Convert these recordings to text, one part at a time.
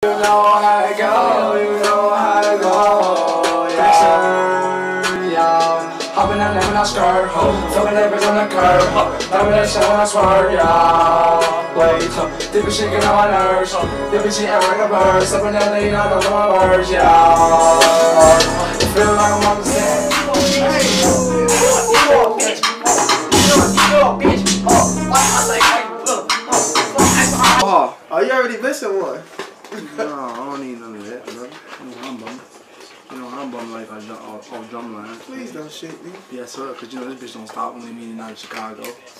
You know how to go, you know how to go, yeah. Hopping and living on skirt, fucking neighbors on the curb, loving that shit when I swerve, yeah. Wait, different shit get on my nerves, different shit ever like a bird, stepping down the I don't know my words, yeah. It feels like I'm on the stand. Oh, you already missing one. No, I don't need none of that, bro. You know I'm bum. You know I'm bum like off drumline. Please don't shake me. Yes, sir, because you know this bitch don't stop when they meeting out in Chicago.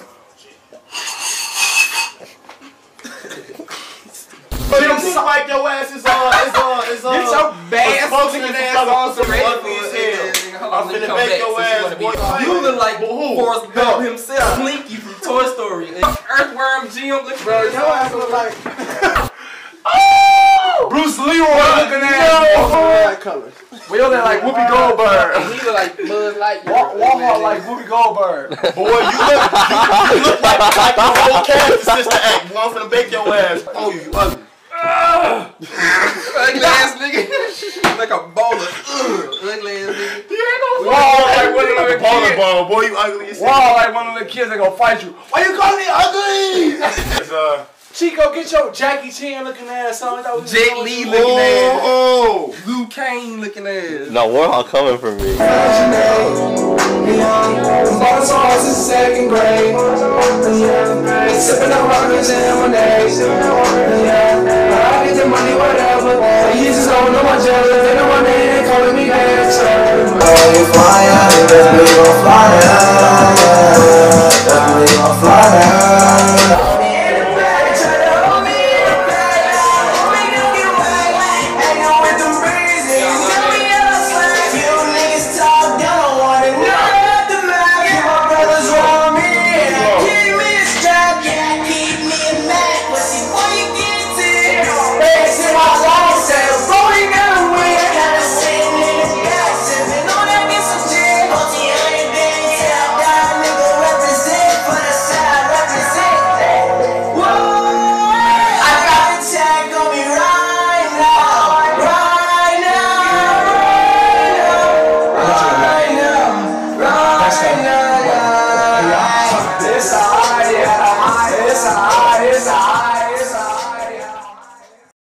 But it seems like your ass is on. Get your bad looking ass on some radio. I'm finna make your ass, boy. You look like Forrest Gump himself. Slinky from Toy Story. Earthworm Jim looking. Bro, your ass look like Bruce Leroy looking at. that color. We look like Whoopi Goldberg. He look like Buzz Lightyear. Walmart like Whoopi Goldberg. Boy, you look like your whole character sister act. Boy, I'm finna bake your ass. Oh, you ugly. Ugly ass nigga. Like a bowler. Ugly ass nigga. Wall like one of the kids. Boy, you ugly as hell. Wall like one of the kids that gonna fight you. Why you calling me ugly? It's, Chico, get your Jackie Chan looking ass on. Jet Li looking ass. oh. Luke Kane looking ass. No, Warhol coming for me. Bought songs in second grade. Sipping on rockers and lemonade.